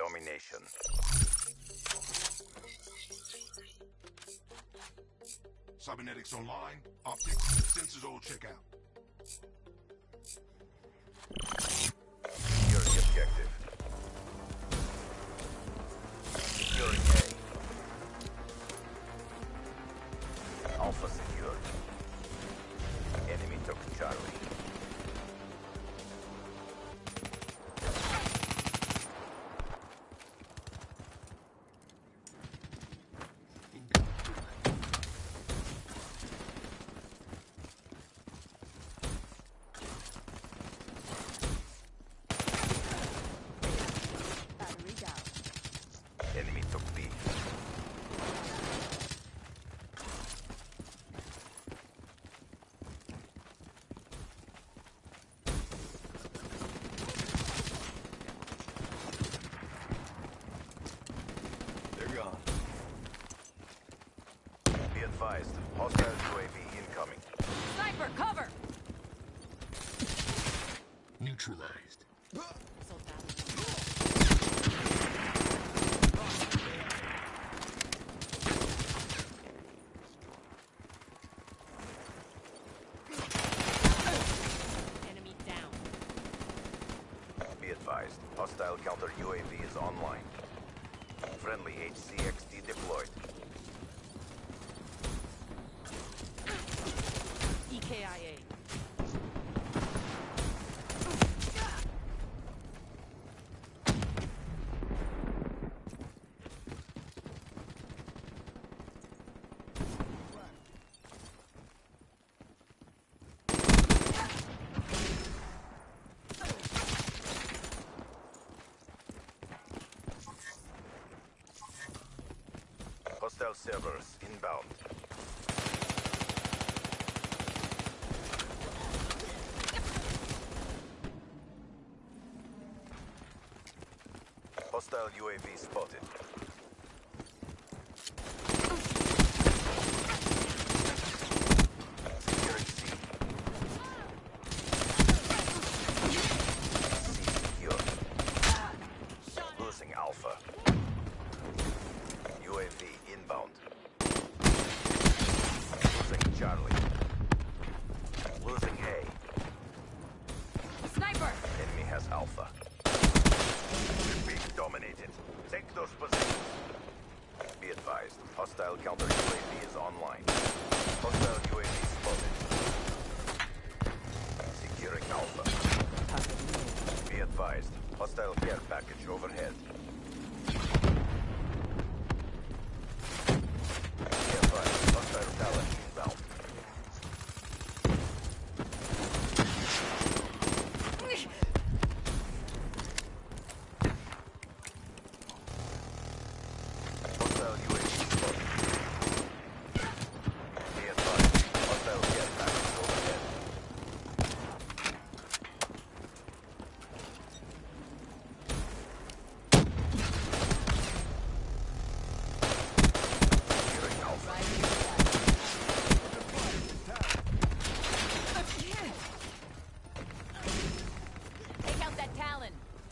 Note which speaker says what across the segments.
Speaker 1: domination.
Speaker 2: Cybernetics online. Optics. Sensors all check out.
Speaker 1: Secure the objective. Securing A. Alpha secured. Enemy took Charlie. Enemy took B.
Speaker 3: They're gone.
Speaker 1: Be advised, hostile UAV incoming.
Speaker 4: Sniper, cover!
Speaker 3: Neutralized.
Speaker 4: Enemy down.
Speaker 1: Be advised, hostile counter UAV is online. Friendly HCXD deployed.
Speaker 4: EKIA.
Speaker 1: Hostile servers inbound. Hostile UAV spotted. Securing C. C secure. Losing Alpha. UAV inbound. Losing Charlie. Losing A.
Speaker 4: Sniper!
Speaker 1: Enemy has Alpha. We're being dominated. Take those positions. Be advised, hostile counter UAV is online. Hostile UAV spotted. Securing Alpha. Be advised, hostile care package overhead. Be advised, hostile talent inbound. Hostile UAV spotted. Be advised, hostile care package overhead. Securing Alpha.
Speaker 4: Take out that Talon.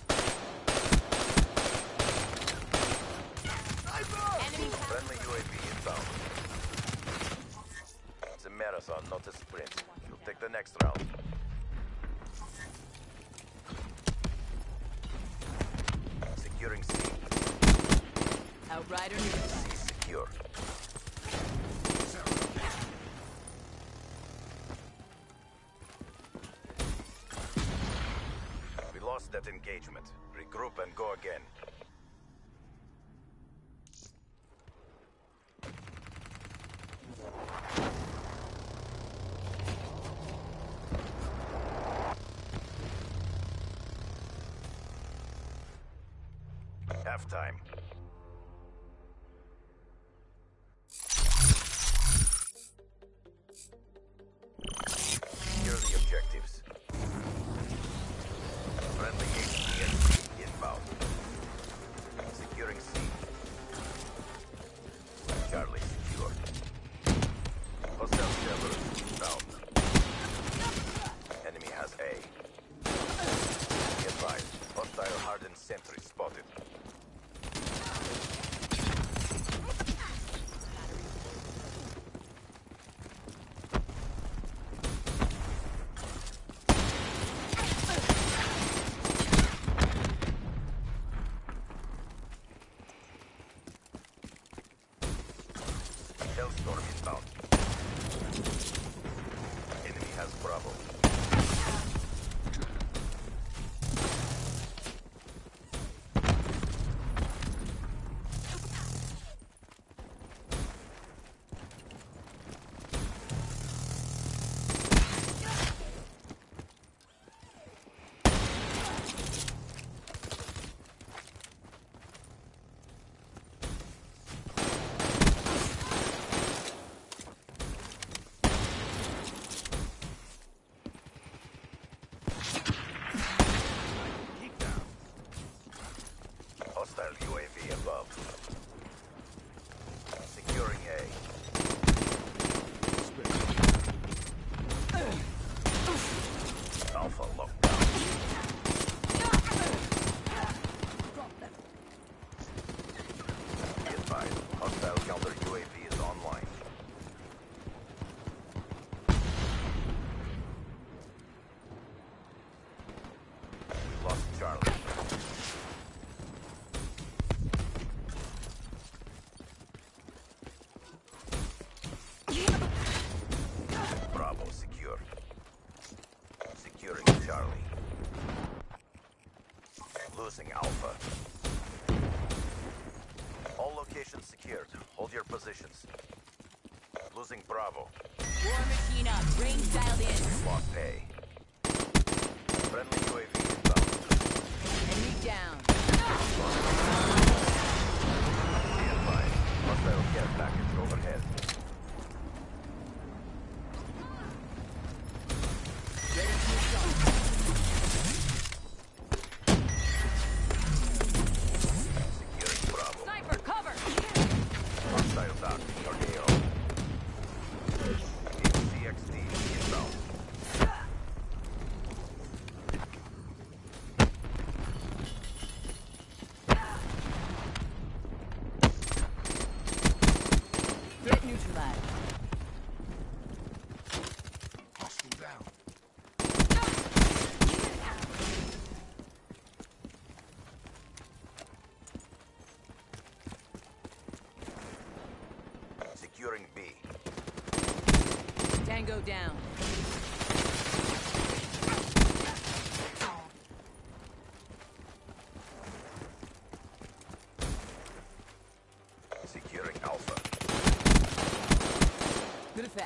Speaker 4: Enemy
Speaker 1: Friendly UAV inbound. It's a marathon, not a sprint. You'll take the next round. Securing C.
Speaker 4: Outrider neutralized.
Speaker 1: C secure. We lost that engagement. Regroup and go again. Halftime. Here are the objectives. Friendly HCXD inbound. Securing C. Charlie secured. Hostile server inbound. Enemy has A. Be advised, hostile hardened sentry spotted. Storm inbound. Enemy has Bravo. Hostile UAV above. Securing A. Alpha locked down. Be advised, hostile counter UAV is online. We lost Charlie. Bravo secure. Securing Charlie. Losing Alpha. All locations secured. Hold your positions. Losing Bravo.
Speaker 4: War machine up. Range dialed in.
Speaker 1: Lost A. Friendly UAV inbound.
Speaker 4: Enemy down.
Speaker 1: Be advised. Hostile care package overhead.
Speaker 4: Ready to assault.
Speaker 1: Securing Bravo.
Speaker 4: Sniper, cover!
Speaker 1: Hostile dock. Tornado. HCXD inbound.
Speaker 4: Threat neutralized.
Speaker 2: Hostile down.
Speaker 1: Securing B.
Speaker 4: Tango down.
Speaker 1: Securing Alpha.
Speaker 4: Good effect.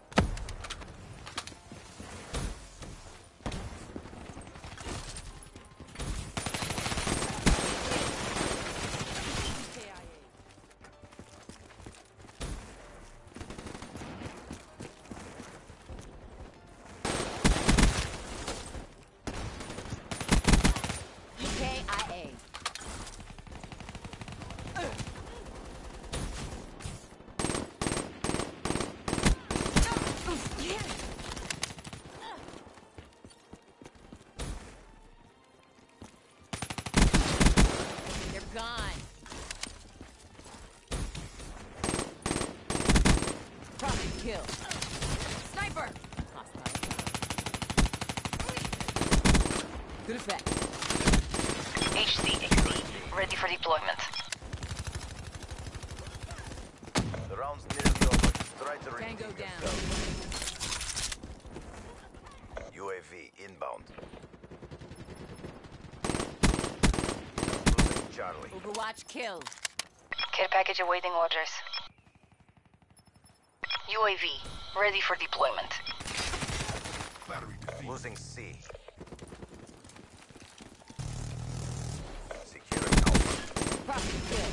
Speaker 4: EKIA. They're gone. Profit kill. Sniper! Hostile. Good effect.
Speaker 5: HCXD, ready for deployment.
Speaker 1: The round's nearly over. Try to
Speaker 4: Tango
Speaker 1: redeem
Speaker 4: down.
Speaker 1: yourself. UAV inbound. Losing Charlie.
Speaker 4: Overwatch kill.
Speaker 5: Care package awaiting orders. UAV, ready for deployment.
Speaker 2: Battery defeat.
Speaker 1: Losing C. Securing Alpha.
Speaker 4: Profit kill.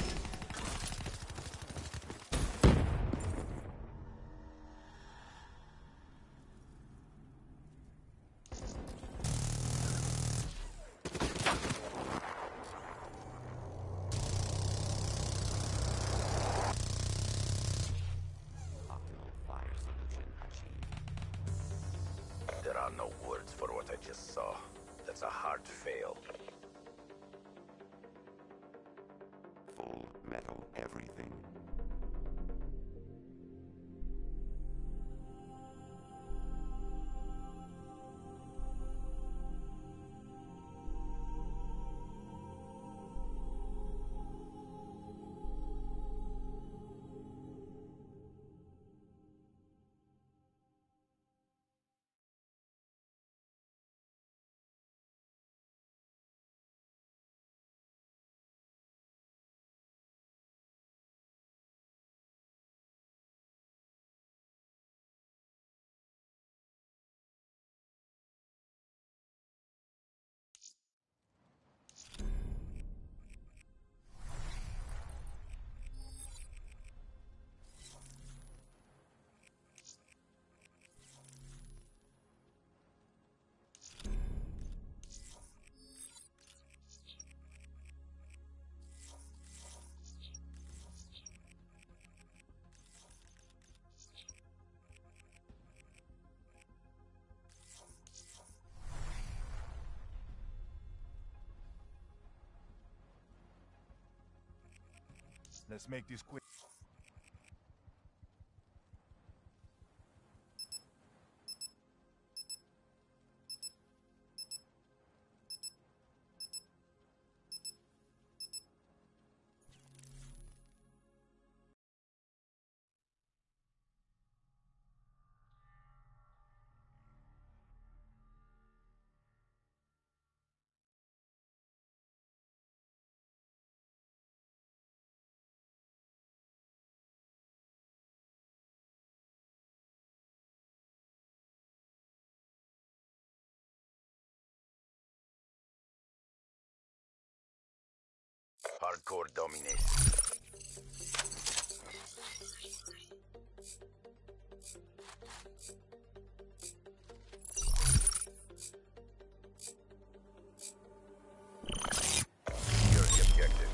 Speaker 1: There are no words for what I just saw. That's a hard fail.
Speaker 6: Full metal everything.
Speaker 1: Let's make this quick. Hardcore domination. Secure the objective.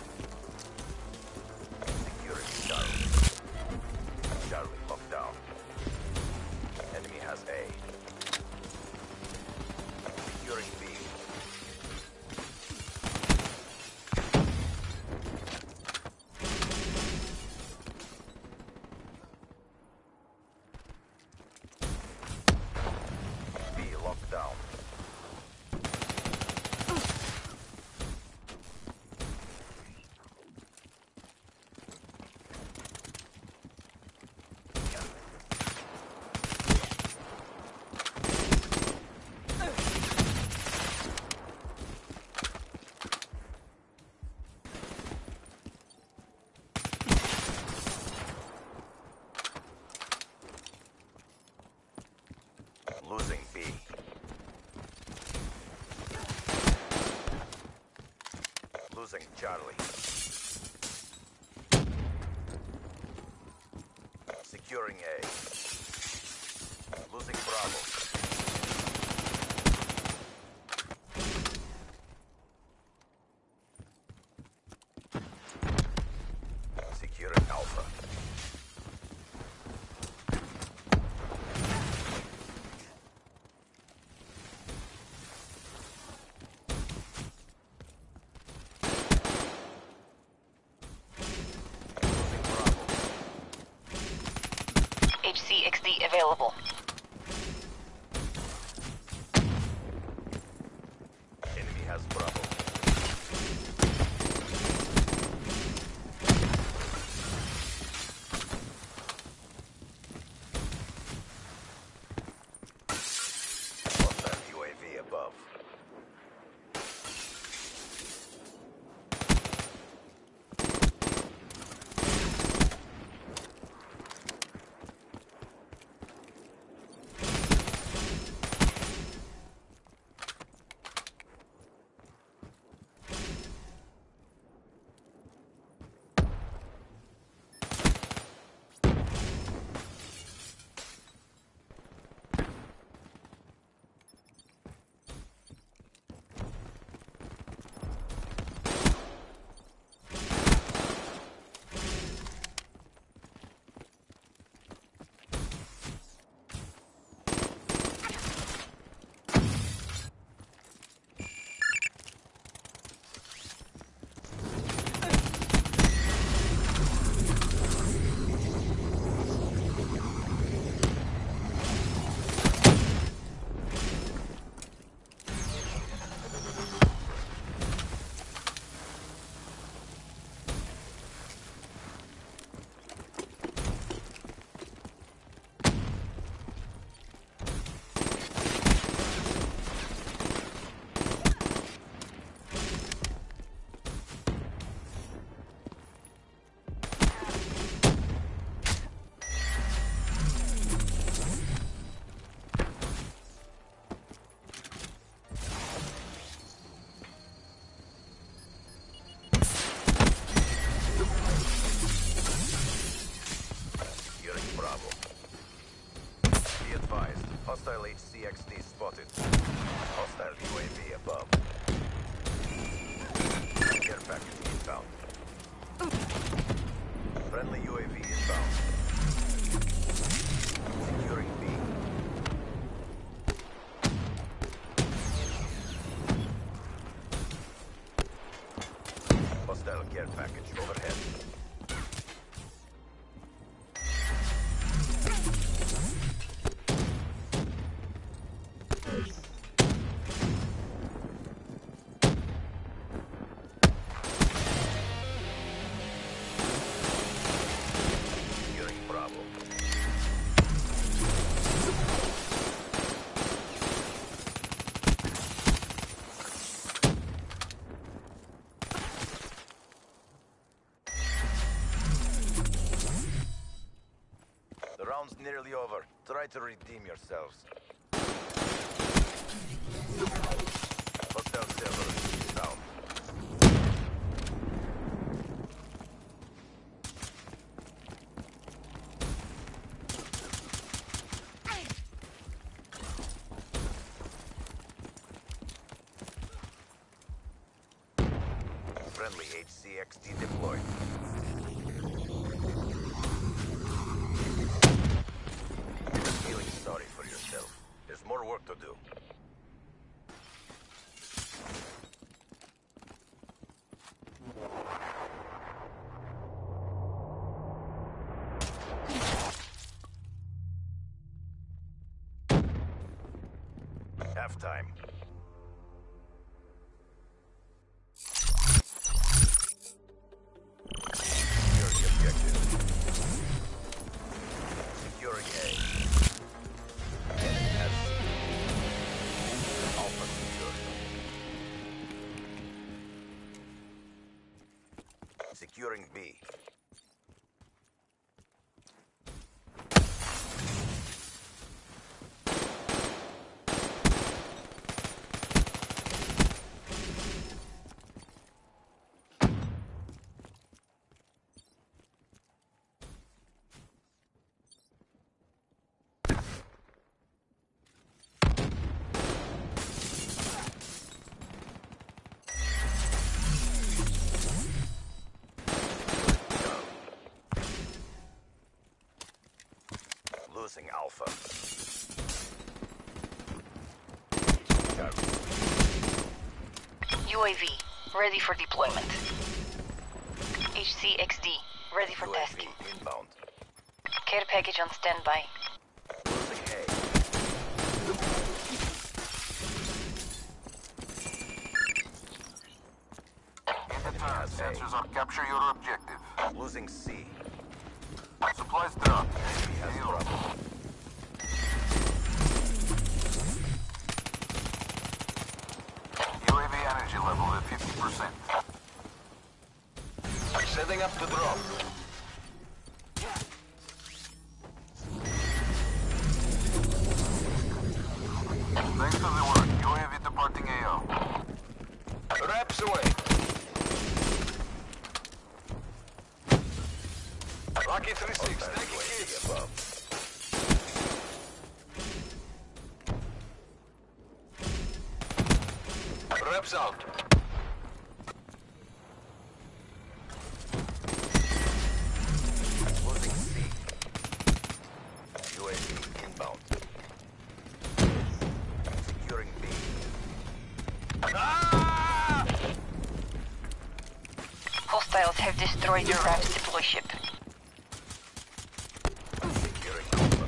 Speaker 1: Security Charlie. Charlie locked down. Enemy has A. Securing B. B locked down. Losing B. Losing Charlie. Securing A. Losing Bravo. Securing Alpha. Losing Bravo.
Speaker 5: HCXD available.
Speaker 1: Enemy has Bravo. Hostile UAV above. Securing Bravo. Be advised, hostile HCXD spotted. Hostile UAV above. Care package inbound. Friendly UAV inbound. Securing B. Hostile care package overhead. round's nearly over. Try to redeem yourselves. Hostile server down. Friendly HCXD deployed. You're feeling sorry for yourself. There's more work to do. Halftime. Secure the objective. Securing A. Enemy has C. Alpha secured. Securing B. Losing Alpha.
Speaker 5: UAV, ready for deployment. HCXD, ready for
Speaker 1: UAV
Speaker 5: tasking.
Speaker 1: inbound.
Speaker 5: Care package on standby.
Speaker 1: Losing A.
Speaker 2: In the turn, sensors on capture your objective.
Speaker 1: Losing C.
Speaker 2: Supplies dropped.
Speaker 1: Enemy has problem.
Speaker 2: UAV energy level at 50%.
Speaker 1: Setting up to drop.
Speaker 2: Thanks for the work. UAV departing AO.
Speaker 1: Wraps away.
Speaker 3: Rocky 3-6,
Speaker 1: Hostile
Speaker 3: taking
Speaker 1: UAV
Speaker 3: kids.
Speaker 1: above.
Speaker 3: Reps out.
Speaker 1: Losing C. UAV inbound. Securing B.
Speaker 5: Hostiles have destroyed your RAPS deploy ship.
Speaker 1: Securing Alpha.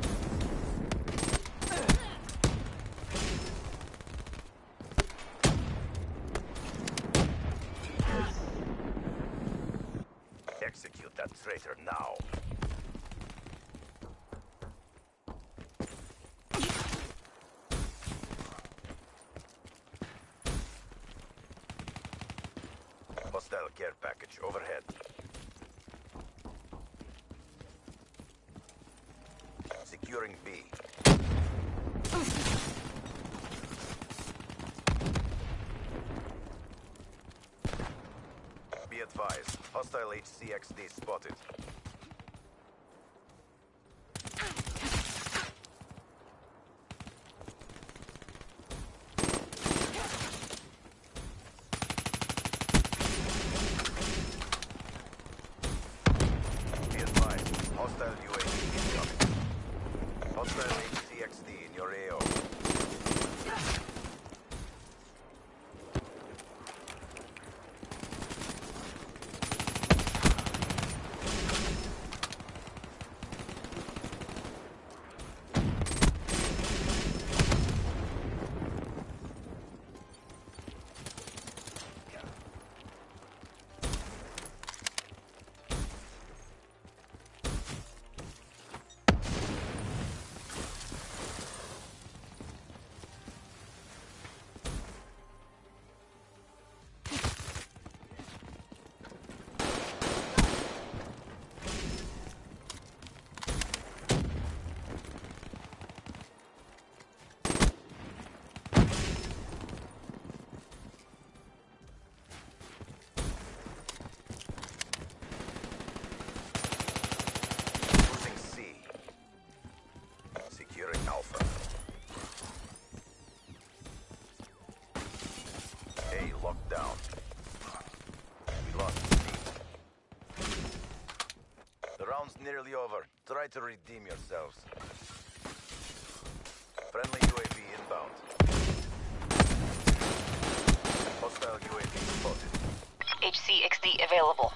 Speaker 1: Execute that traitor now. Hostile care package overhead. Securing B. Be advised, hostile HCXD spotted. Be advised, hostile UAV incoming. Hostile HCXD in your AO. nearly over. Try to redeem yourselves. Friendly UAV inbound. Hostile UAV spotted.
Speaker 5: HCXD available.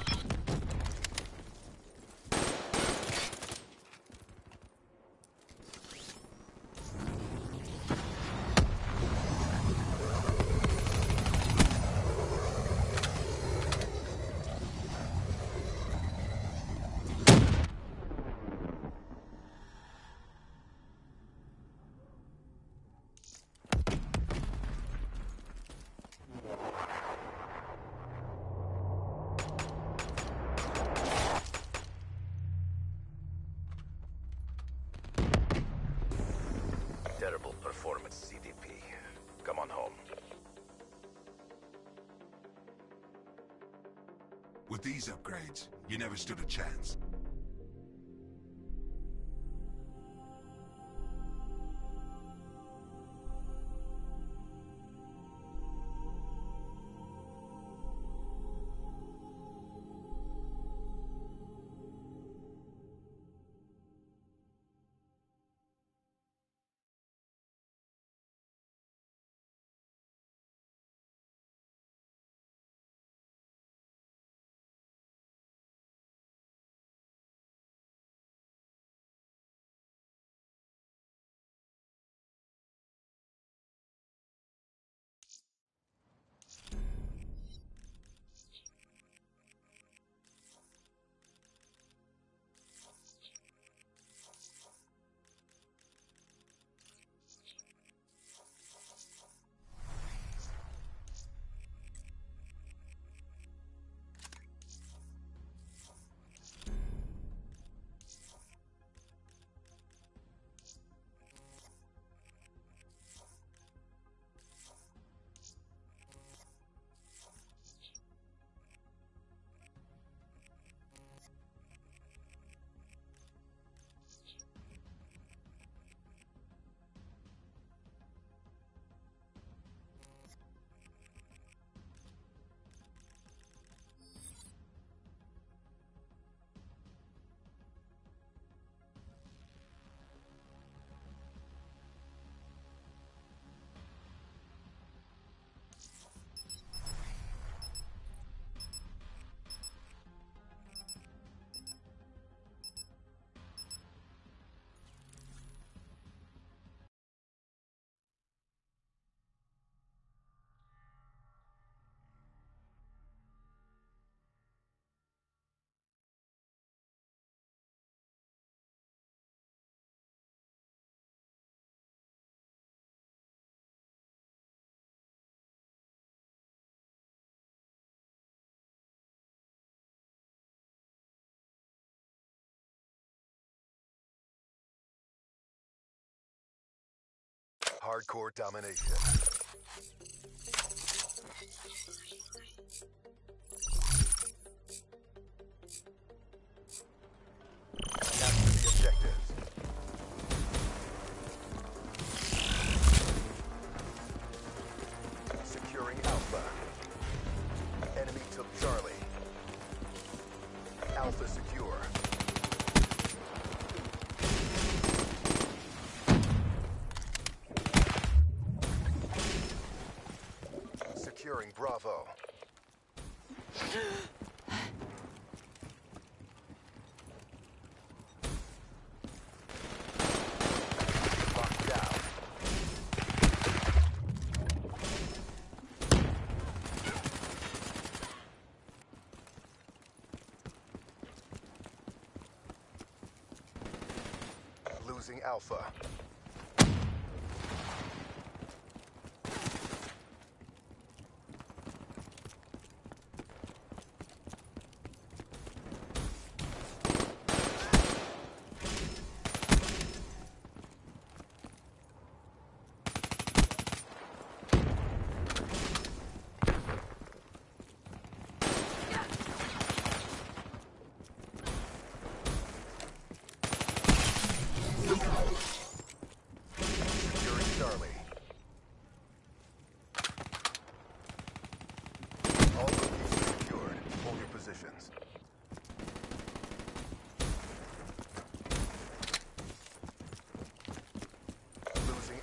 Speaker 1: Terrible performance, CDP. Come on home.
Speaker 2: With these upgrades, you never stood a chance.
Speaker 1: Hardcore domination. Capture the objectives. Securing Alpha. Enemy took Charlie. Alpha secure. Securing Bravo. Locked down. Losing Alpha.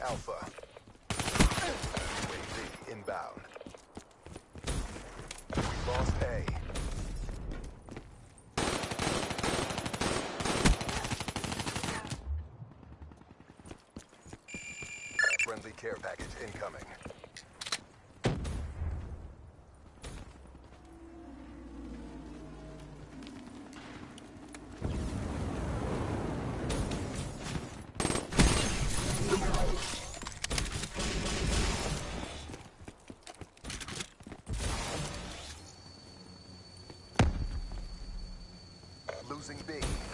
Speaker 1: Alpha. UAV inbound. We lost A. Friendly care package incoming. Losing B.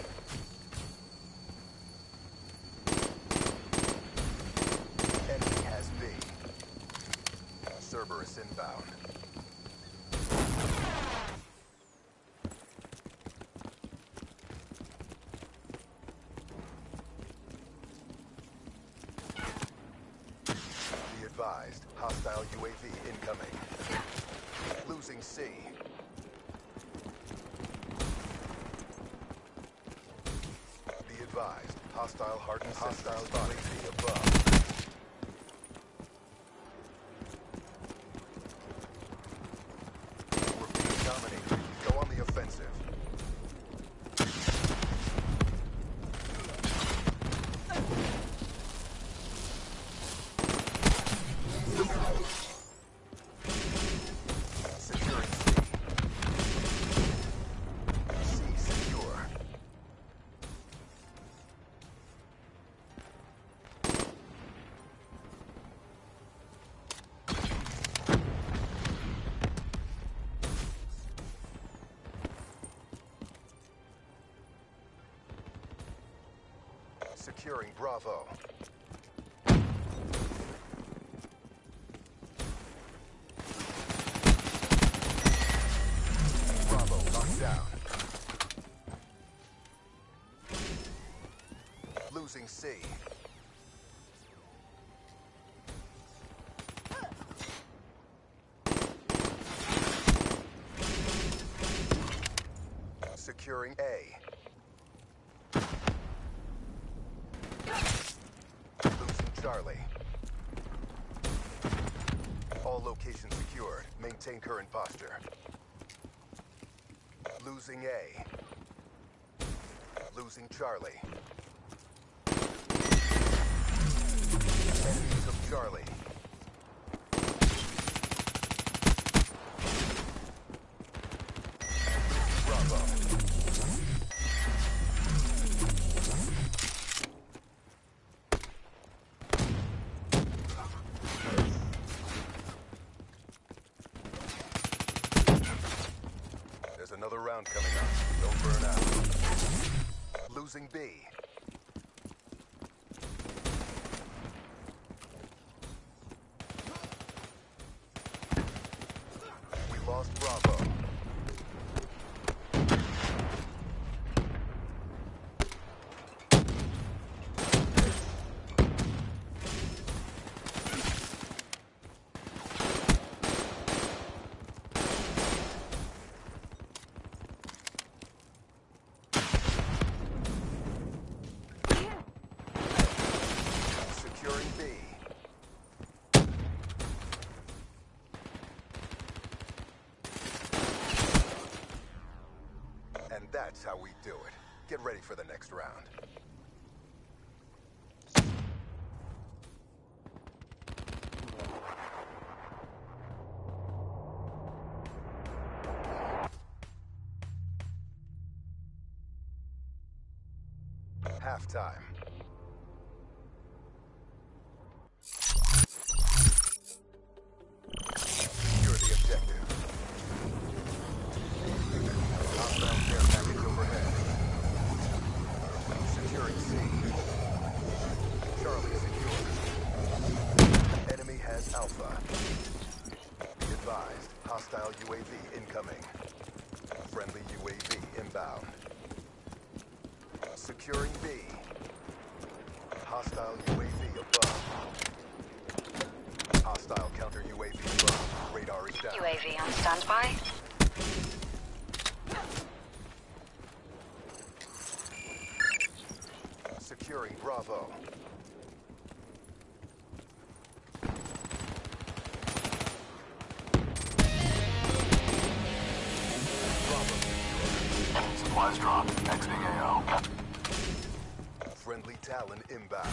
Speaker 1: Enemy has B. Cerberus inbound. Be advised, hostile UAV incoming. Losing C. Be advised, hostile hardened hostile UAV above. We're being dominated. Go on the offensive. Securing C. C secure. Securing Bravo. Bravo locked down. Losing C. Securing A. Losing Charlie. All locations secured. Maintain current posture. Losing A. Losing Charlie. Enemy took Charlie. Bravo. There's another round coming up. Don't burn out. Losing B. We lost Bravo. Securing B. And that's how we do it. Get ready for the next round. Halftime. Secure the objective. Hostile care package overhead. Securing C. Charlie secure. Enemy has Alpha. Be advised, hostile UAV incoming. Friendly UAV inbound. Securing B. Hostile UAV above. Hostile counter UAV above. Radar is down.
Speaker 5: UAV on standby.
Speaker 1: Securing Bravo. Friendly Talon inbound.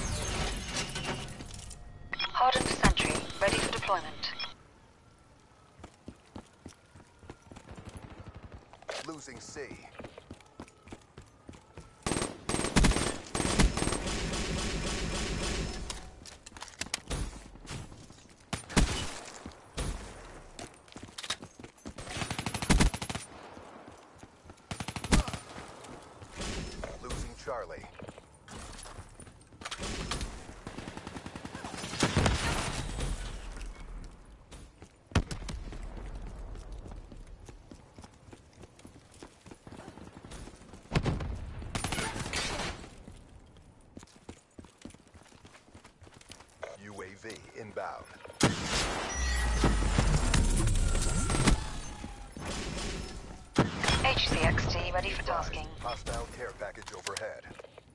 Speaker 5: Hardened sentry, ready for deployment.
Speaker 1: Losing C. Losing Charlie. UAV inbound.
Speaker 5: HCXD ready for tasking.
Speaker 1: Hostile care package overhead.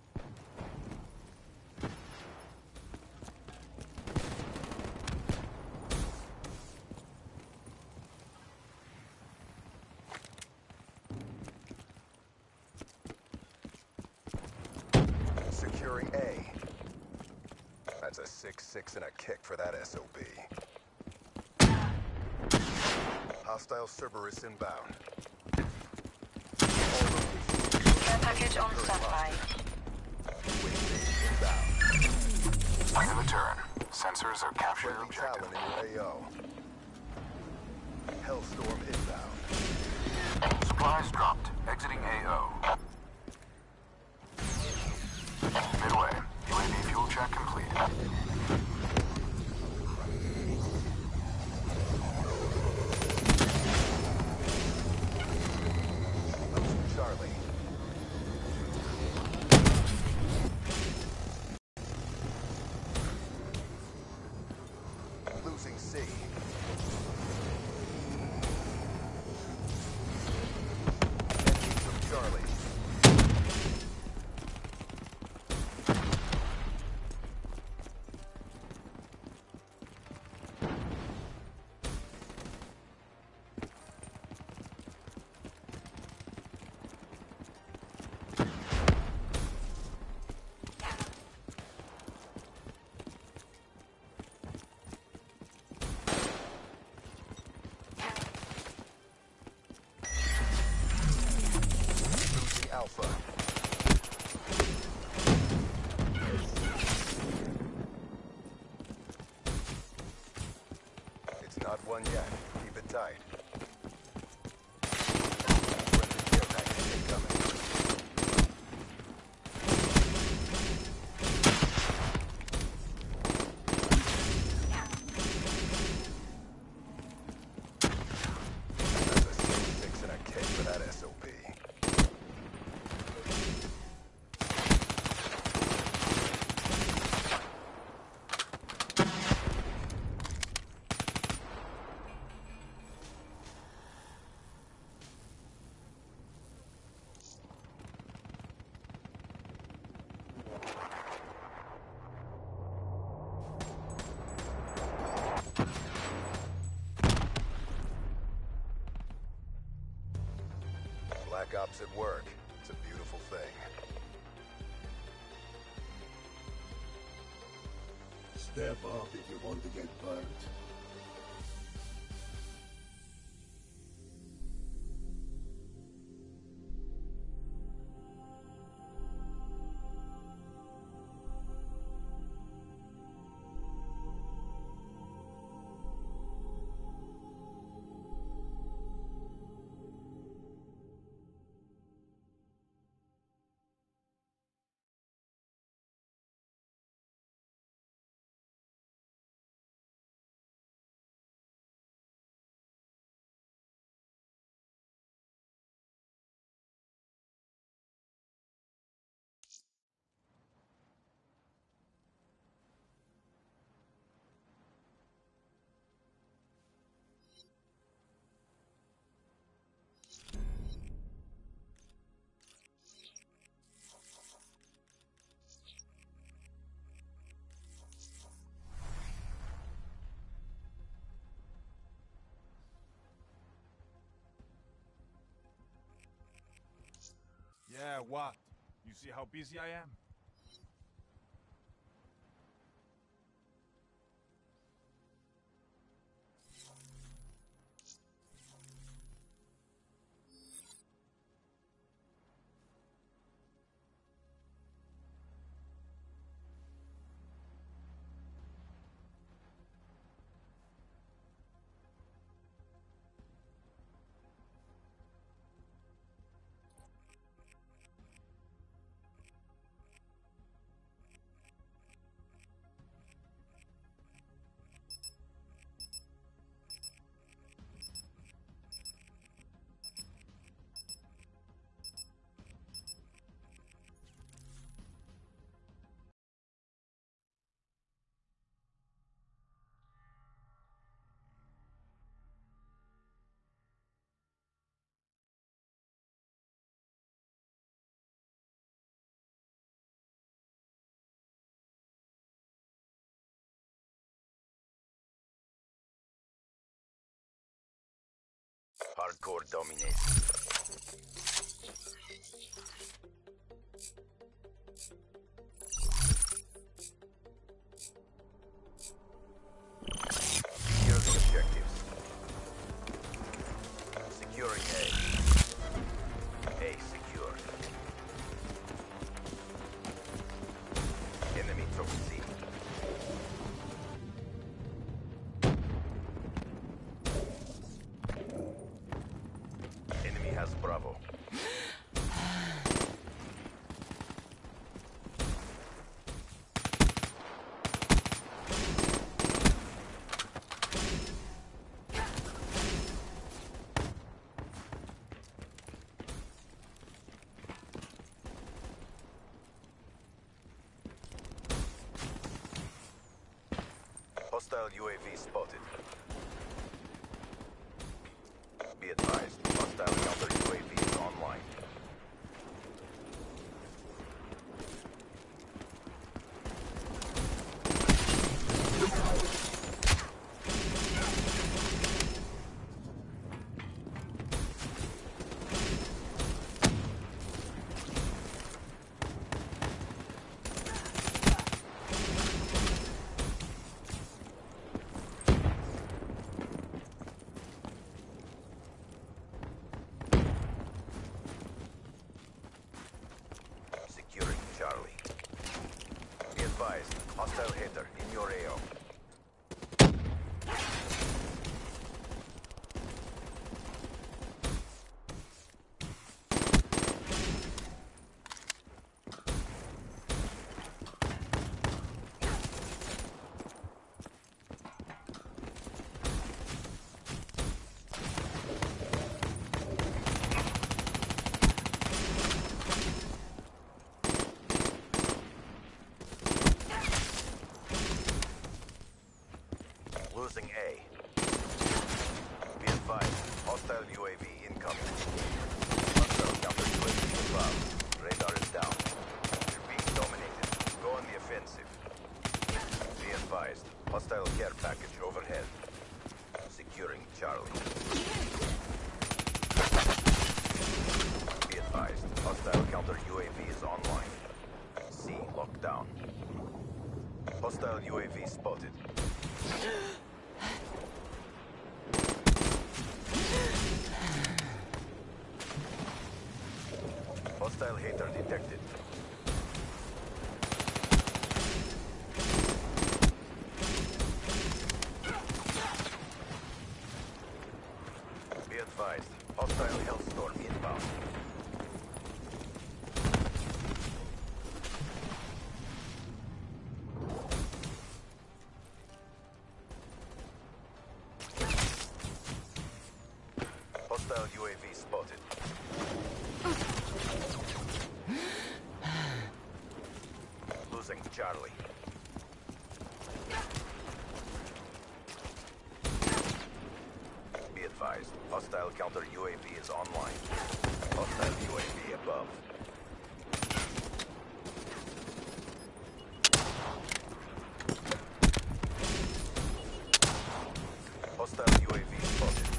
Speaker 1: Securing A. That's a 6-6 and a kick for that SOB. Hostile Cerberus inbound. All locations.
Speaker 5: Care package on standby.
Speaker 1: UAV inbound.
Speaker 7: In return, sensors are capturing
Speaker 1: Friendly
Speaker 7: objective.
Speaker 1: Talon in your AO. Hellstorm inbound.
Speaker 7: Supplies dropped. Exiting AO. Midway. UAV fuel check complete.
Speaker 1: Losing Charlie. Losing C. Engines of Charlie. Losing Alpha. It's not one yet. Keep it tight. Friendly care package incoming. That's a 6-6 and a kick for that SOB. Black Ops at work. It's a beautiful thing.
Speaker 8: Step up if you want to get burnt.
Speaker 9: Yeah, what? You see how busy I am?
Speaker 1: Hardcore domination. Secure the objectives. Securing A. A secured. Enemy took C. Enemy has Bravo. Hostile UAV spotted. Be advised, hostile counter UAV is online. Securing Charlie. Be advised, hostile hitter in your AO. Losing A. Be advised, hostile UAV incoming. Hostile counter UAV above. Radar is down. You're being dominated. Go on the offensive. Be advised, hostile care package overhead. Securing Charlie. Be advised, hostile counter UAV is online. C locked down. Hostile UAV spotted. Hostile hater detected. Be advised, hostile hellstorm inbound. Hostile UAV spotted. Losing Charlie. Be advised, hostile counter UAV is online. Hostile UAV above. Hostile UAV spotted.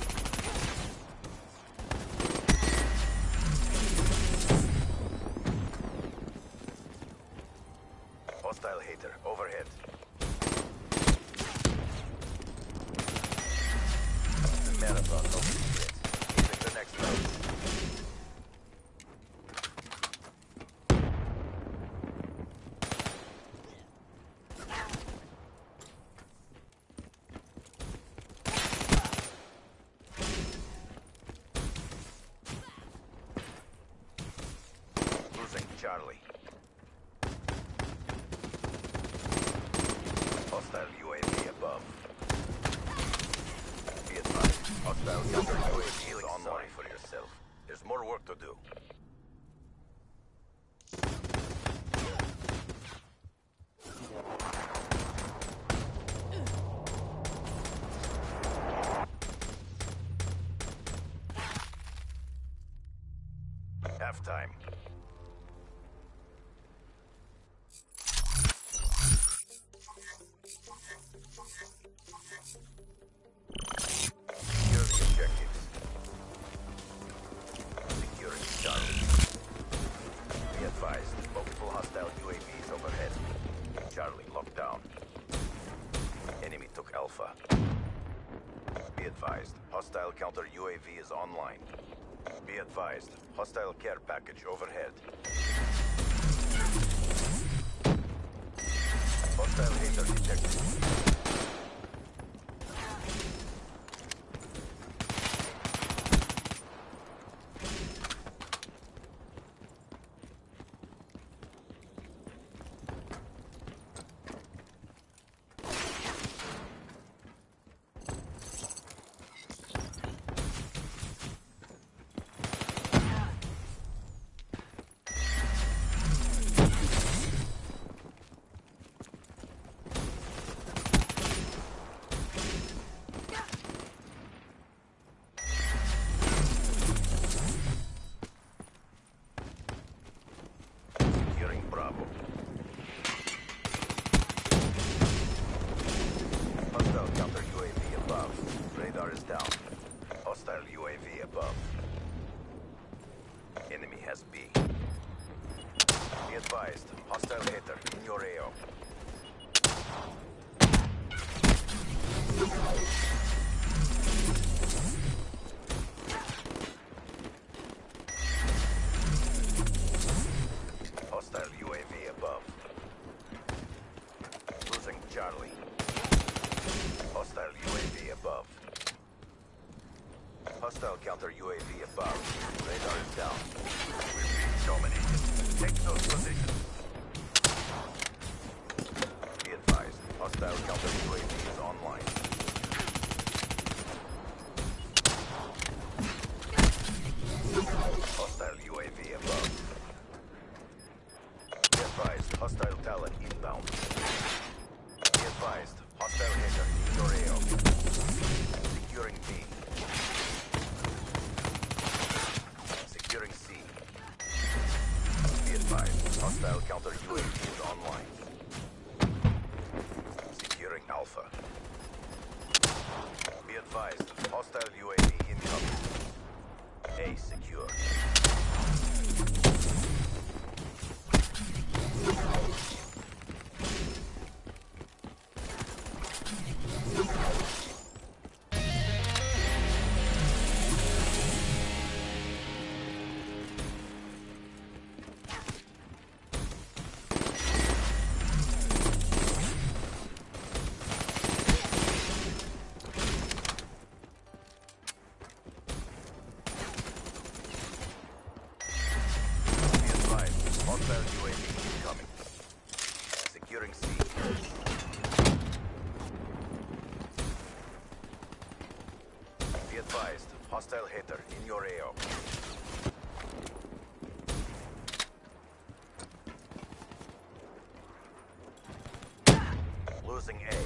Speaker 1: Hostile hater overhead. The marathon of secrets. Using the next round. Losing Charlie. Hostile UAV above. Be advised, hostile counter UAV is online for yourself. There's more work to do. Halftime. Secure the objectives. Hostile counter UAV is online. Be advised, hostile care package overhead. Hostile hater detected. Securing Bravo. Hostile counter UAV above. Radar is down. Hostile UAV above. Enemy has B. Be advised, hostile hitter in your AO. Hostile UAV above. Losing Charlie. Hostile UAV above. Hostile counter UAV above. Radar is down. We're being dominated. Take those positions. Be advised, hostile counter UAV is online. Hostile UAV above. Be advised, hostile talent inbound. Be advised, hostile hitter in your AO. Securing B. Securing C. Be advised, hostile counter UAV is online. Securing Alpha. Be advised, hostile UAV incoming. A secure. Be advised, hostile UAV incoming. Securing C. Be advised, hostile hitter in your AO. Losing A.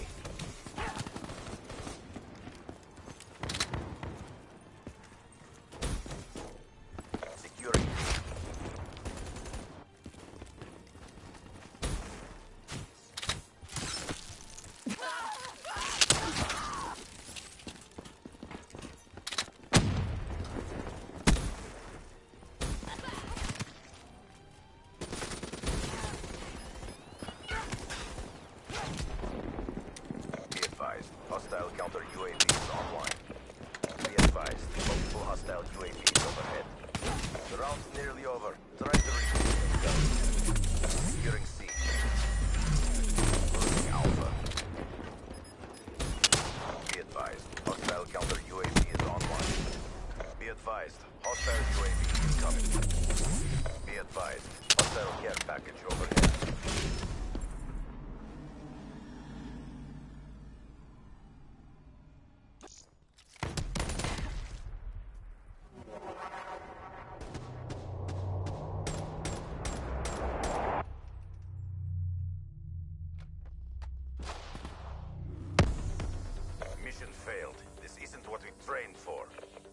Speaker 1: Securing B. Be advised, hostile counter UAV is online. Be advised, multiple hostile UAVs overhead. The round's nearly over. Try to reach yourself. Securing C. Losing Alpha. Be advised, hostile counter UAV is online. Be advised, hostile UAV incoming. Be advised, hostile care package overhead. Mission failed. This isn't what we trained for.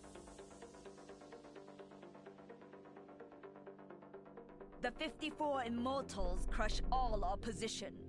Speaker 9: The 54 Immortals crush all opposition.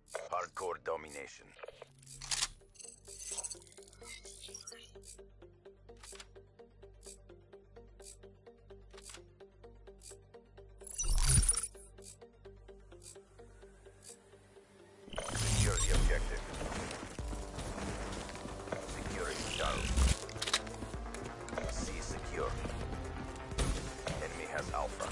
Speaker 1: Hardcore domination. Secure the objective. Securing Charles. C secure. Enemy has Alpha.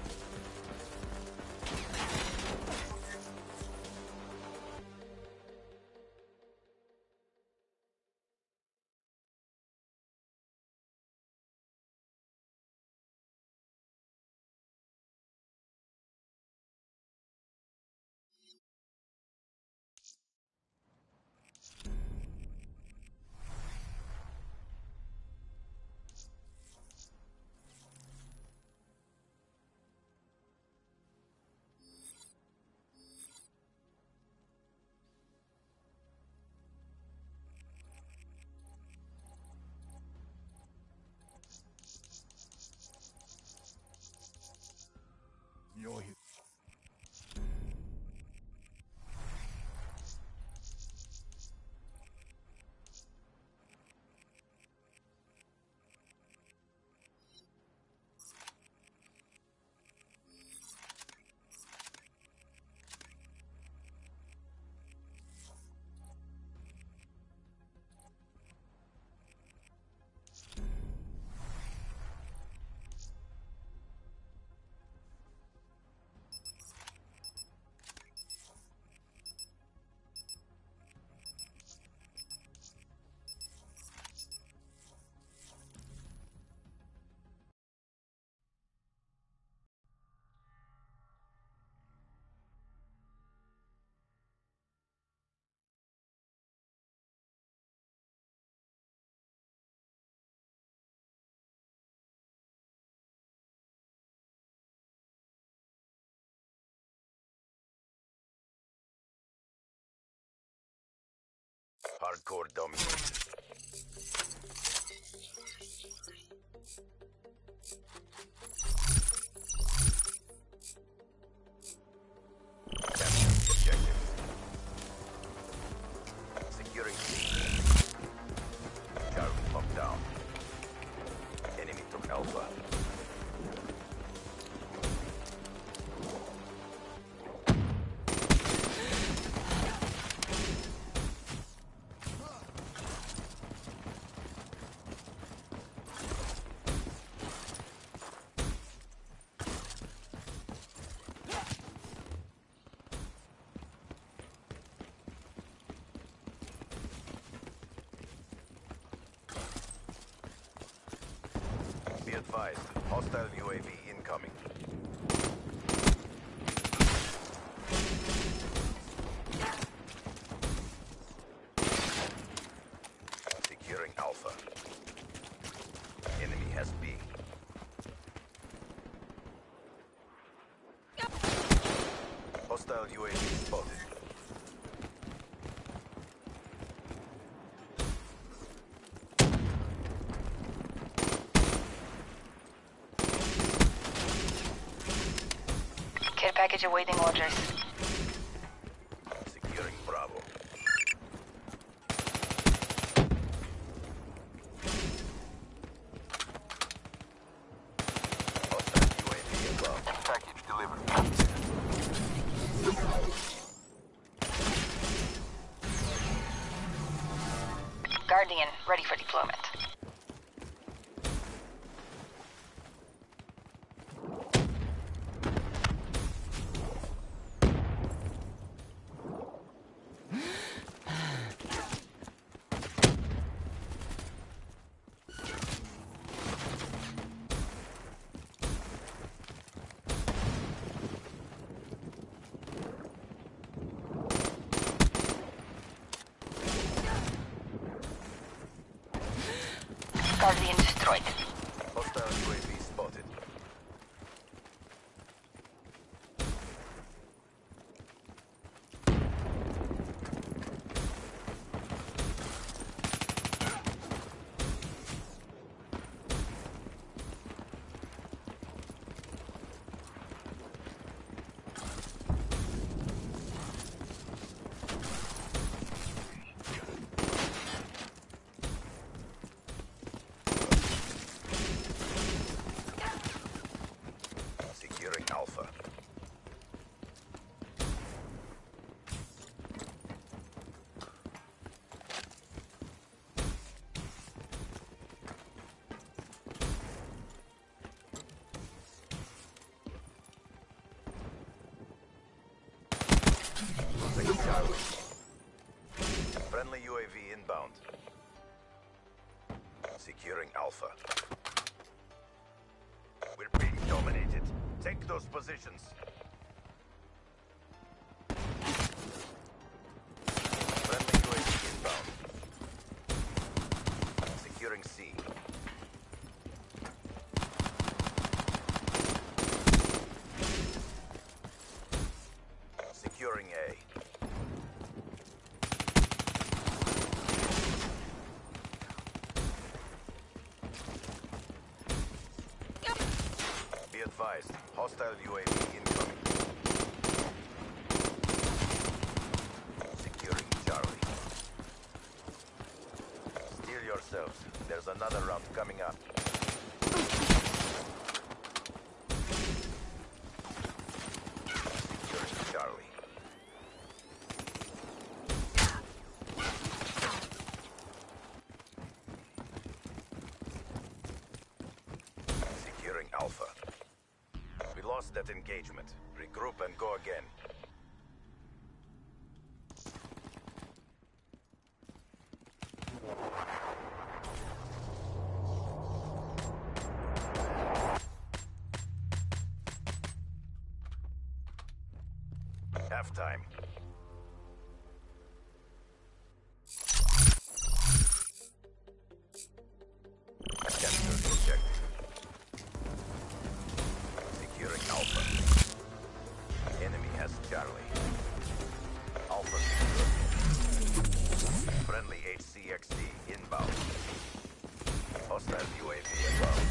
Speaker 8: You're here.
Speaker 1: Hardcore domination. Capture the objective. Securing C. Charlie locked down. Enemy took Alpha. Be advised, hostile UAV incoming. Securing Alpha. Enemy has B. Hostile UAV spotted.
Speaker 5: Care package awaiting orders.
Speaker 1: Securing Bravo. Hostile UAV above.
Speaker 7: Package delivered.
Speaker 5: Guardian, ready for deployment. Guardian destroyed.
Speaker 1: Hostile UAV spotted. inbound. Securing Alpha. We're being dominated. Take those positions. Friendly UAV inbound. Securing C. Securing A. Be advised, hostile UAV incoming. Securing Charlie. Steel yourselves. There's another round coming up. Securing Charlie. Securing Alpha. We lost that engagement. Regroup and go again. Halftime. Capture the objective. Securing Alpha. Enemy has Charlie. Alpha secured. Friendly HCXD inbound. Hostile UAV above.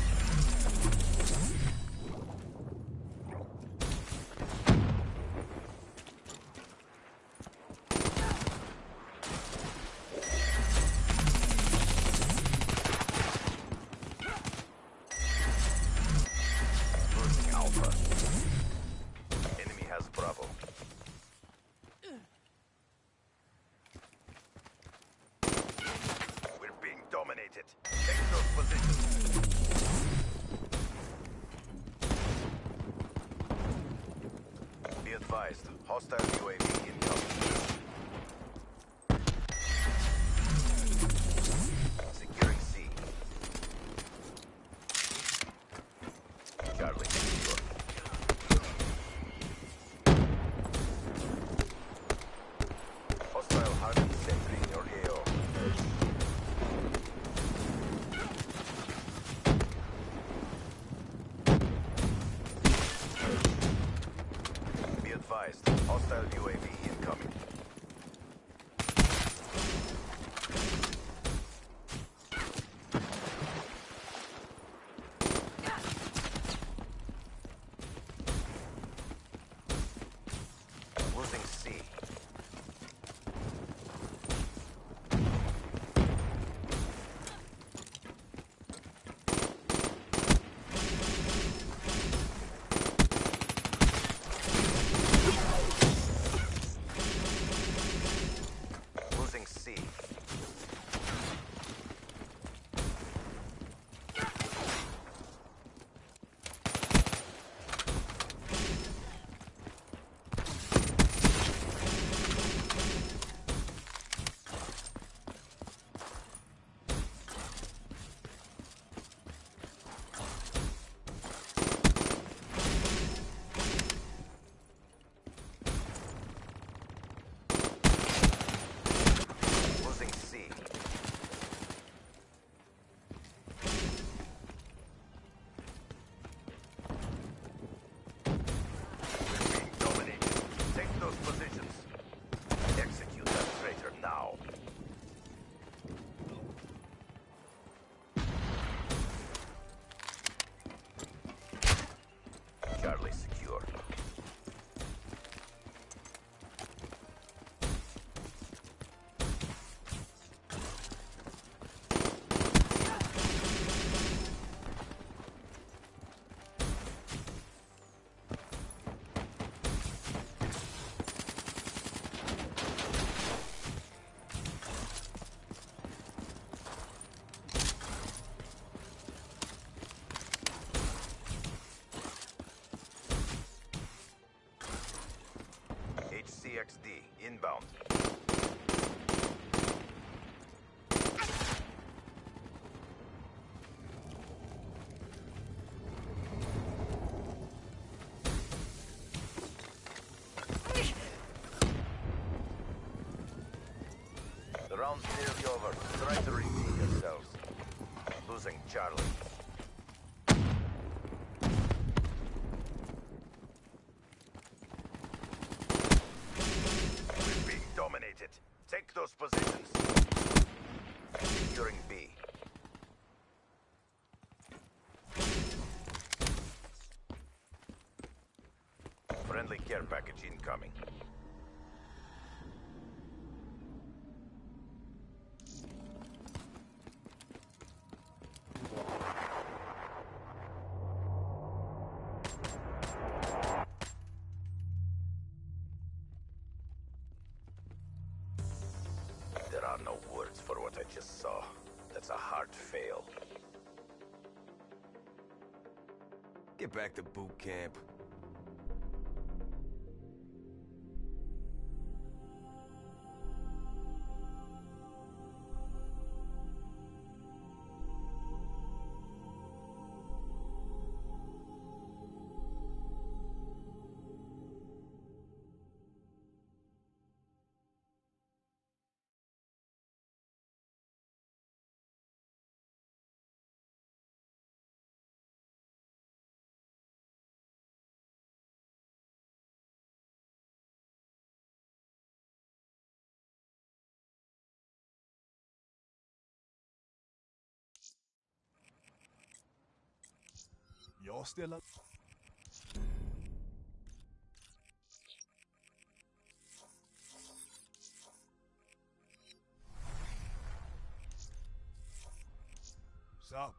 Speaker 1: Losing Alpha. Enemy has Bravo. We're being dominated. Take those positions. Be advised, hostile UAV incoming. Securing C. Charlie secure. Hostile Harvey sentry in your AO. Be advised, hostile UAV incoming. Round's nearly over. Try to redeem yourselves. Losing Charlie. We're being dominated. Take those positions. Securing B. Friendly care package incoming. There are no words for what I just saw. That's a hard fail.
Speaker 10: Get back to boot camp.
Speaker 8: Y'all still up? Sup?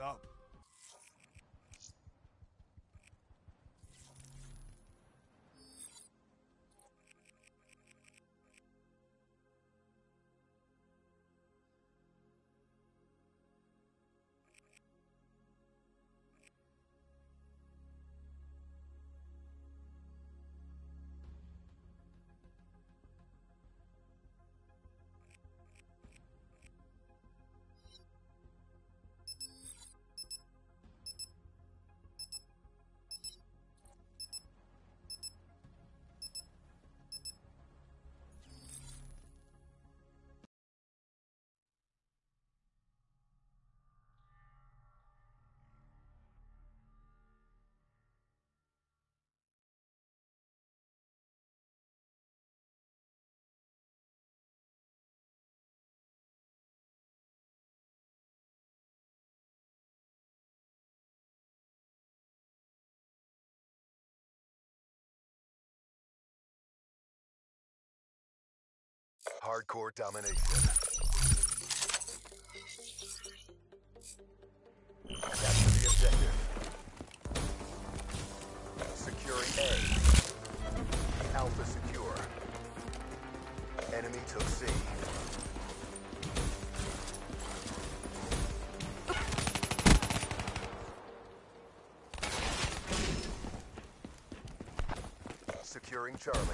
Speaker 8: Sup?
Speaker 1: Hardcore domination. Capture the objective. Securing A. Alpha secure. Enemy took C. Securing Charlie.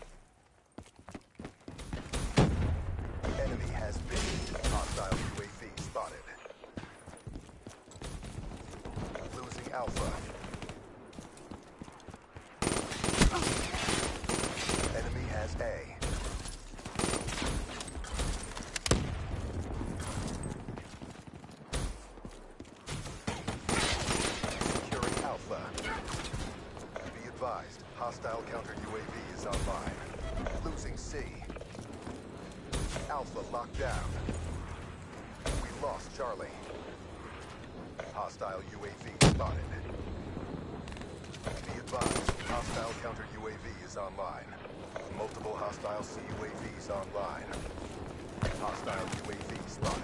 Speaker 1: Enemy has B. Hostile UAV spotted. Losing Alpha. Enemy has A. Securing Alpha. Be advised, hostile counter UAV is online. Losing C. Alpha locked down. We lost Charlie. Hostile UAV spotted. Be advised, hostile counter UAV is online. Multiple hostile CUAVs online. Hostile UAV spotted.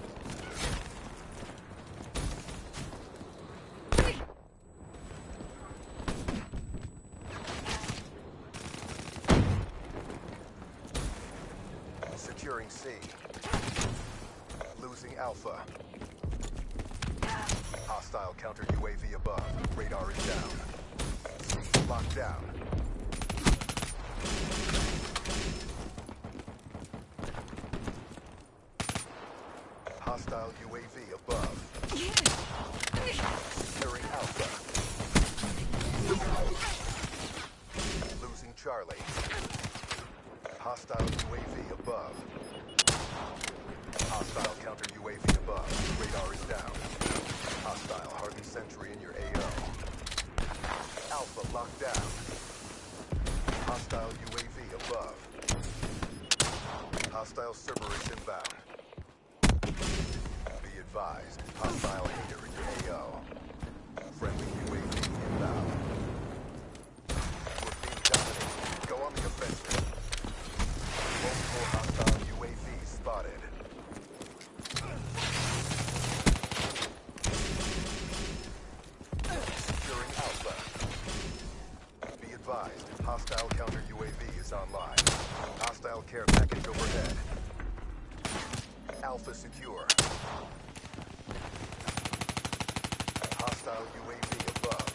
Speaker 1: Securing C. Losing Alpha. Hostile counter UAV above. Radar is down. C locked down. Hostile UAV above. Securing Alpha. Losing Charlie. Hostile UAV above. Hostile counter UAV above. Radar is down. Hostile Harvey Sentry in your AO. Alpha locked down. Hostile UAV above. Hostile Cerberus inbound. Be advised, hostile hater in your AO. Friendly UAV inbound. We're being dominated. Go on the offensive. Multiple hostile UAVs spotted. Securing Alpha. Be advised, hostile counter UAV is online. Hostile care package overhead. Alpha secure. Hostile UAV above.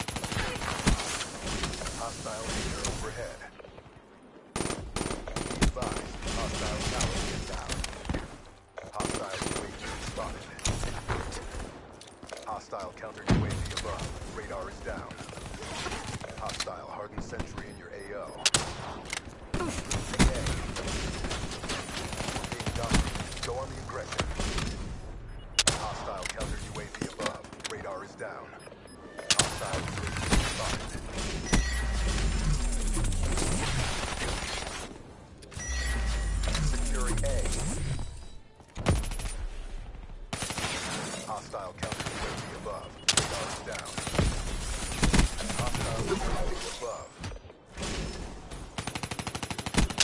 Speaker 1: Hostile hater overhead. Be advised, hostile tower inbound. Hostile UAV spotted. Hostile counter UAV above. Radar is down. Hostile hardened sentry in your AO. Losing A. Being dominated. Go on the aggression. Hostile counter UAV above. Radar is down. Hostile UAV spotted. Securing A. Hostile counter UAV above. Radar is down. Hostile UAV above.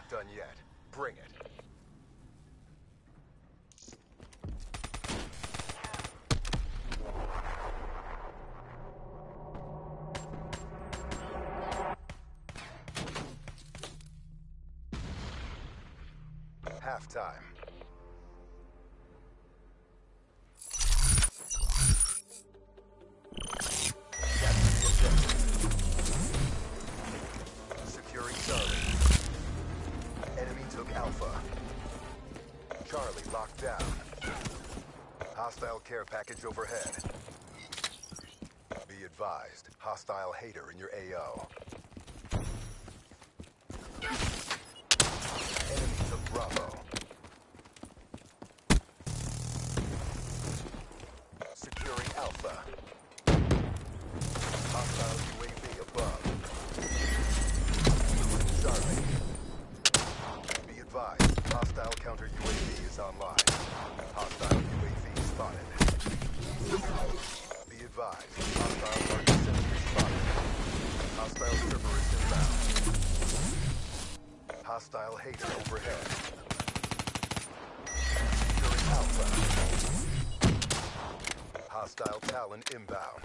Speaker 1: done yet. Bring it. Halftime. Securing Charlie. Enemy took Alpha. Charlie locked down. Hostile care package overhead. Be advised, hostile hater in your AO. Enemy took Bravo. Securing Alpha. Hostile UAV above. Charlie. Be advised, hostile counter UAV is online. Hostile UAV spotted. Be advised, hostile market sentry spotted. Hostile Cerberus inbound. Hostile hater overhead. Securing Alpha. Hostile Talon inbound.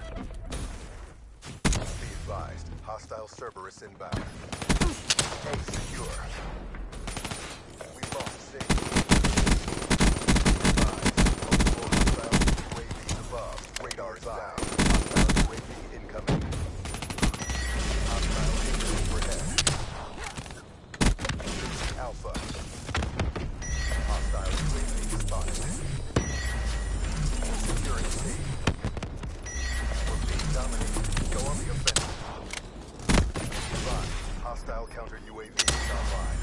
Speaker 1: Be advised, hostile Cerberus inbound. A secure. We lost C. Be advised, multiple hostile UAVs above. Radar is down. Hostile UAV incoming. Hostile hater overhead. Alpha. Hostile UAV spotted. Securing C. We're being dominated. Go on the offensive. Goodbye. Hostile counter UAV is online.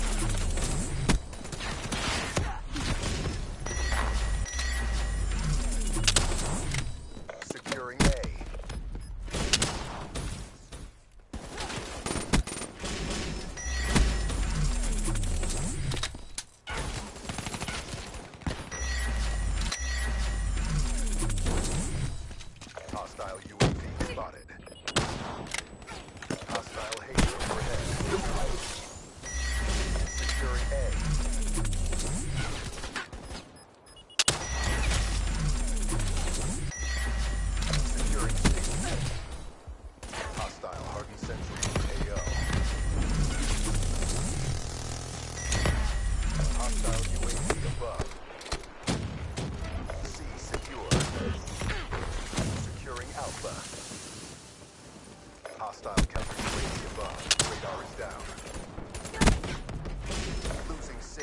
Speaker 1: Securing A. Hostile UAV spotted. Hostile hater overhead. Securing A. Securing C. Hostile hardened sentry AO. Hostile UAV above. C secure. Securing Alpha. Hostile counter UAV above. Radar is down. Losing C.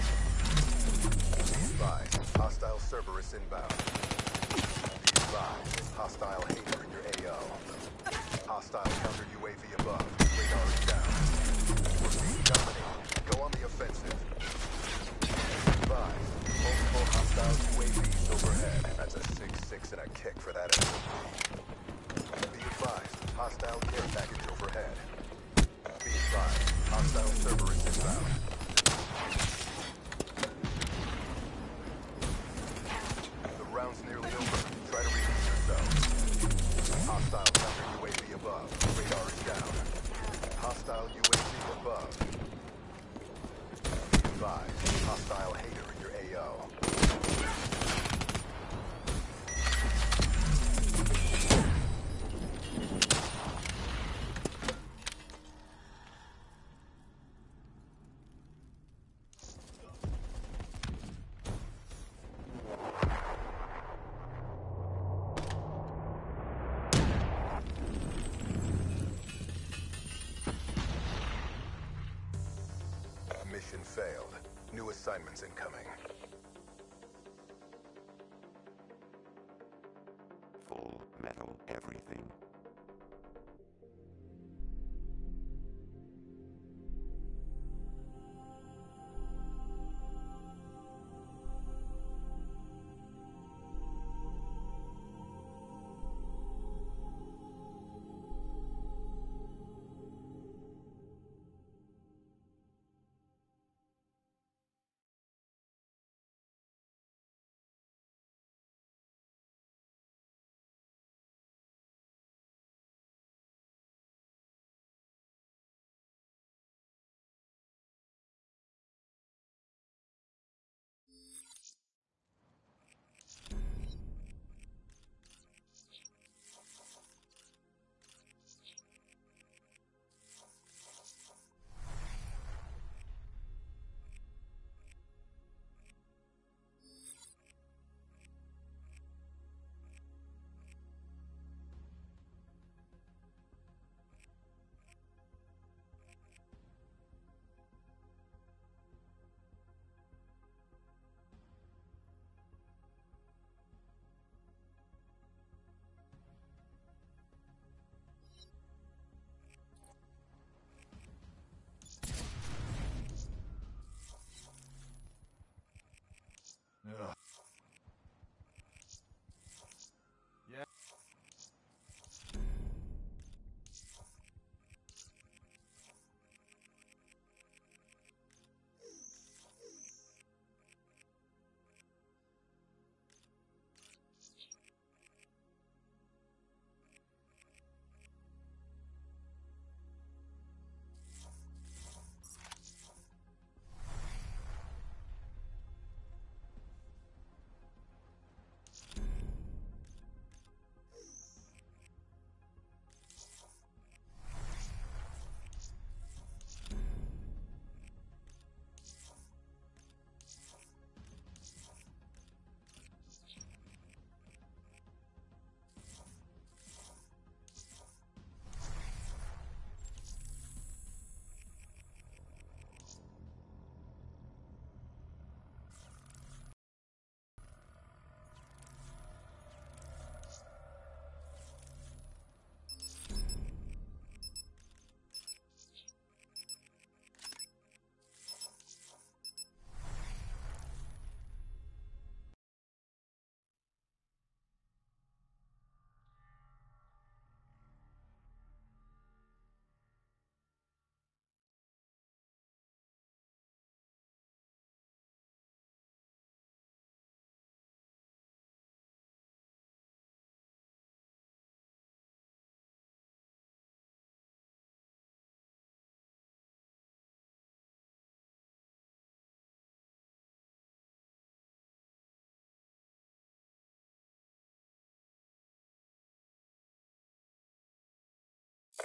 Speaker 1: Be advised, hostile Cerberus inbound. Be advised, hostile hater in your AO. Hostile counter UAV above. Radar is down. We're being dominated. Go on the offensive. Be advised, multiple hostile UAVs overhead. That's a 6-6 and a kick for that SMG. Be advised, hostile care package overhead. Be advised, hostile Cerberus inbound. The round's nearly over. Try to release yourself. Hostile counter UAV above. Radar is down. Hostile UAV above. Be advised, hostile hater in your AO. Mission failed. New assignments incoming.
Speaker 6: Full metal everything.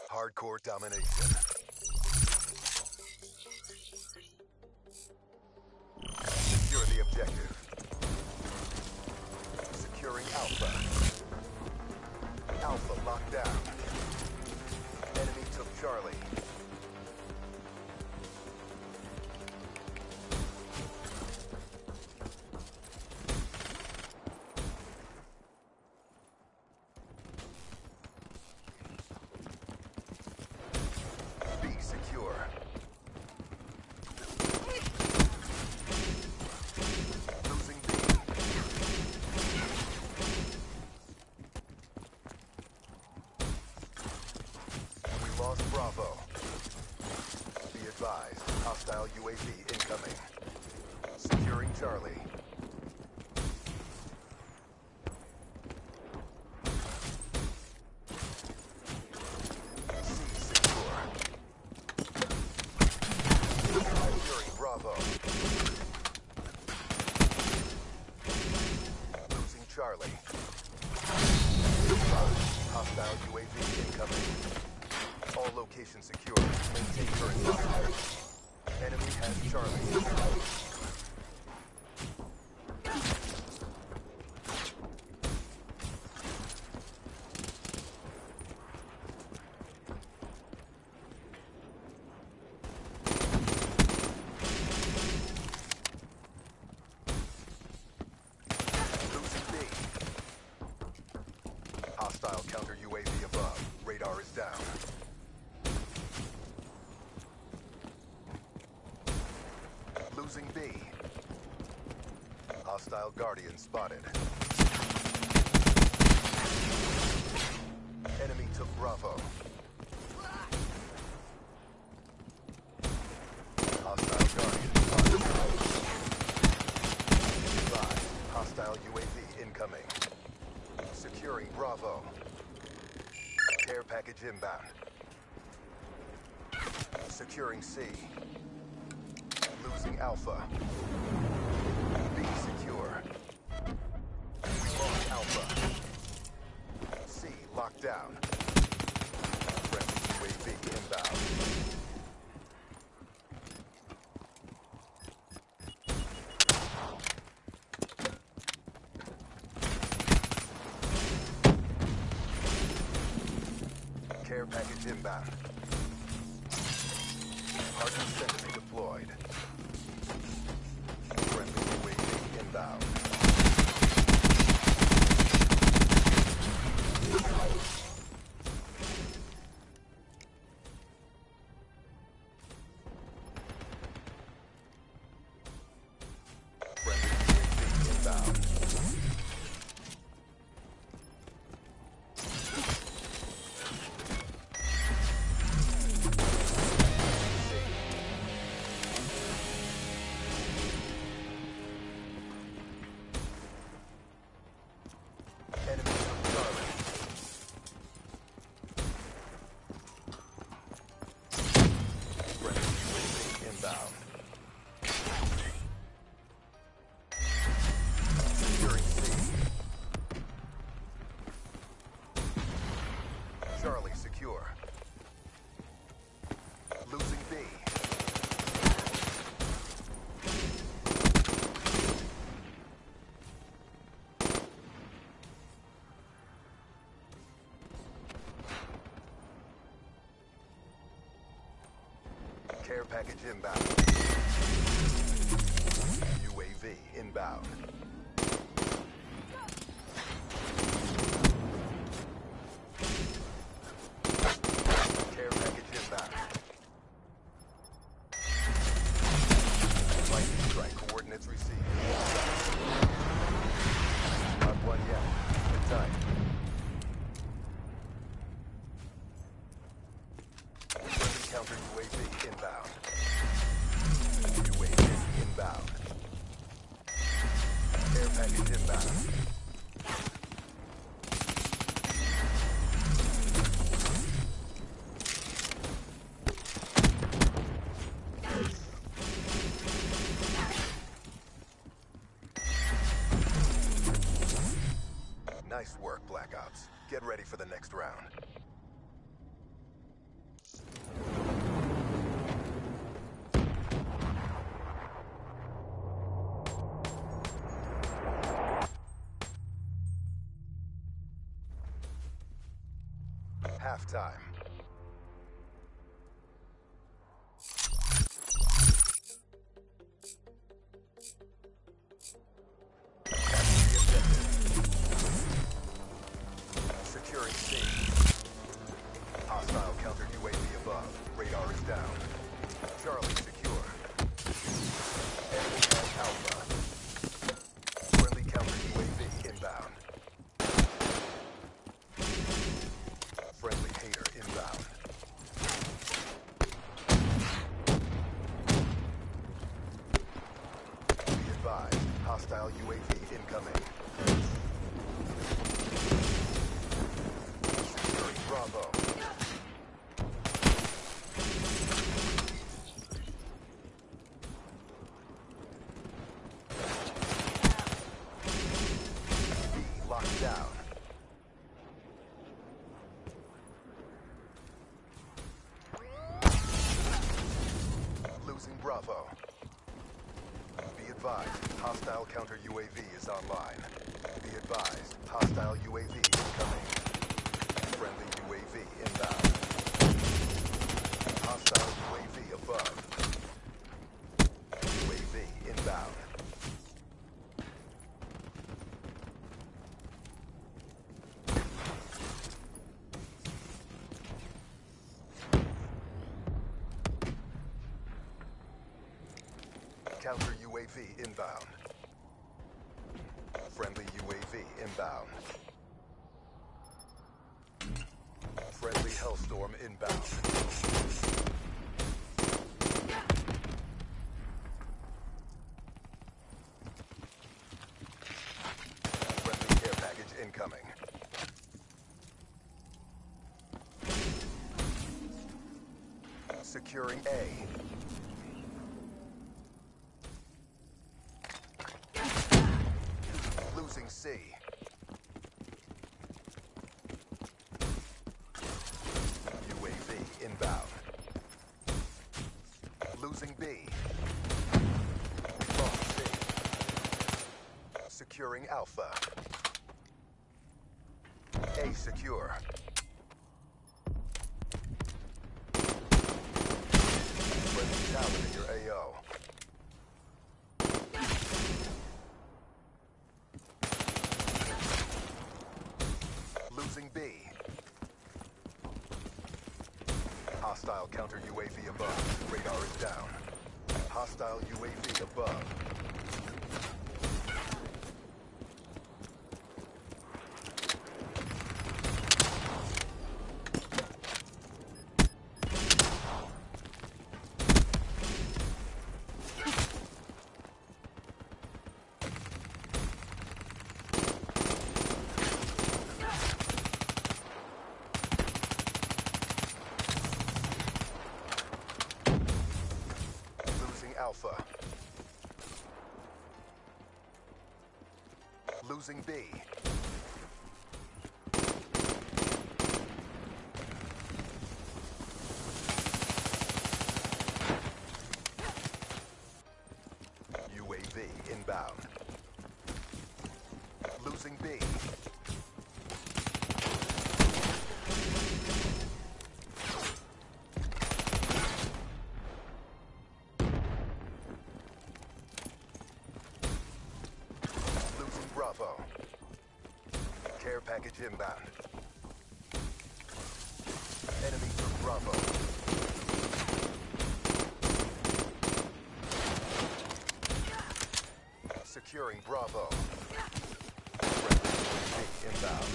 Speaker 1: Hardcore domination. Secure the objective. Securing Alpha. Alpha locked down. Enemy took Charlie. B secure. Losing B. We lost Bravo. Be advised, hostile UAV incoming. Securing Charlie. C secure. Securing Bravo. Losing Charlie. Hostile UAV incoming. All locations secure. Maintain current posture. Enemy has Charlie. Losing B. Hostile counter UAV above. Radar is down. Losing B. Hostile Guardian spotted. Enemy took Bravo. Hostile Guardian spotted. Advised, hostile UAV incoming. Securing Bravo. Care package inbound. Securing C. Losing Alpha. B secure. We lost Alpha. C locked down. Friendly UAV inbound. Care package inbound. Hardened sentry deployed. Friendly UAV inbound. Friendly UAV inbound. Enemy took Charlie. Friendly UAV inbound. Securing C. Charlie secure. Losing B. Care package inbound. UAV inbound. Care package inbound. Lightning strike coordinates received. Not one yet. Good time. Counter UAV inbound. UAV inbound. Care package inbound. Nice work, Black Ops. Get ready for the next round. halftime. Securing C. Hostile counter UAV above. Radar is down. Charlie secure. Enemy has Alpha. Friendly counter UAV inbound. Friendly hater inbound. Be advised, hostile UAV incoming. Securing Bravo. B locked down. Losing Bravo. Be advised, hostile counter UAV is online. Be advised, hostile UAV incoming. Friendly UAV inbound. Hostile UAV above. UAV inbound. Counter UAV inbound. Friendly UAV inbound. Friendly Hellstorm inbound. Friendly care package incoming. Securing A. Losing C. UAV inbound. Losing B. We lost C. Securing Alpha. A secure. Friendly Talon in your AO. Losing B. Hostile counter UAV above. Radar is down. Hostile UAV above. Losing Alpha. Losing B. UAV inbound. Losing B. Losing Bravo. Care package inbound. Enemy took Bravo. Securing Bravo. Friendly inbound.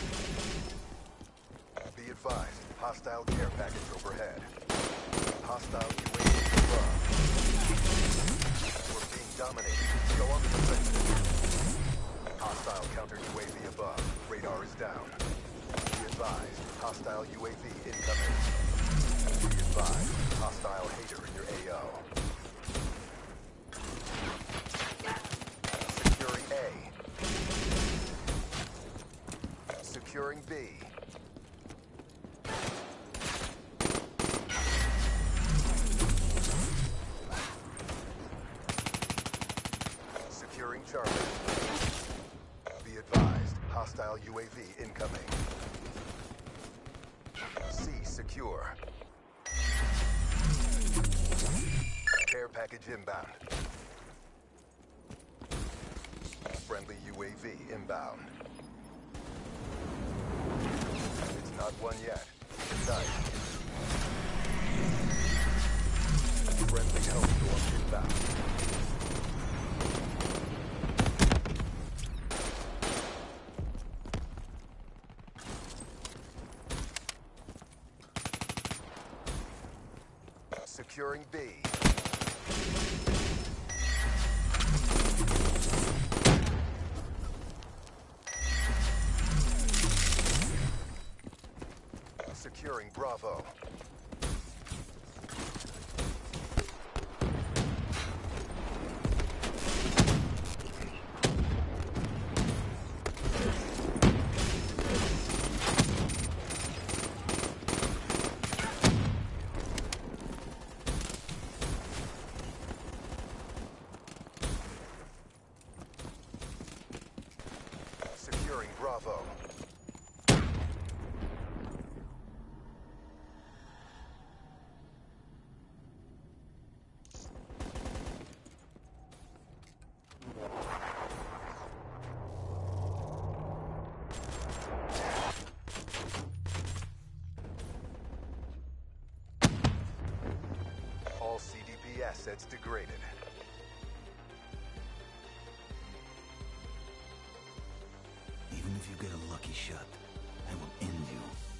Speaker 1: Be advised, hostile care package overhead. Hostile UAV above. We're being dominated. Go on the offensive. Hostile counter UAV above. Radar is down. Be advised, hostile UAV incoming. Be advised, hostile hater in your AO. Securing A. Securing B. Securing Charlie. Be advised, hostile UAV incoming. C secure. Care package inbound. Friendly UAV inbound. It's not one yet. Tonight. Friendly Hellstorm inbound. Securing B. Securing Bravo. Securing Bravo. All CDP assets degraded.
Speaker 11: Even if you get a lucky shot, I will end you.